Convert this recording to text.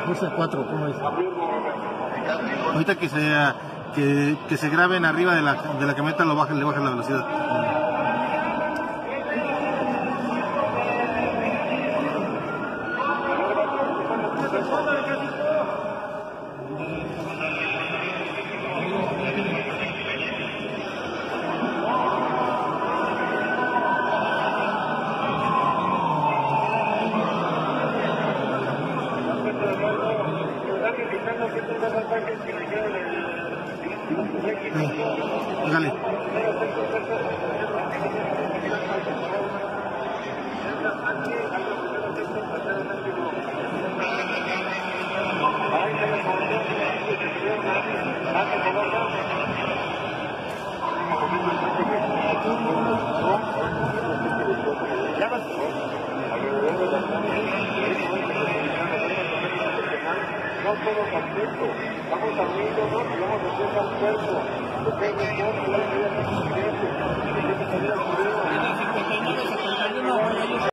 14 a 4, ¿cómo es? Ahorita que se graben arriba de la camioneta, le bajan la velocidad. Dale. No todo completo, vamos a abrirlo, ¿no? Y vamos a hacer al cuerpo, lo que es mejor,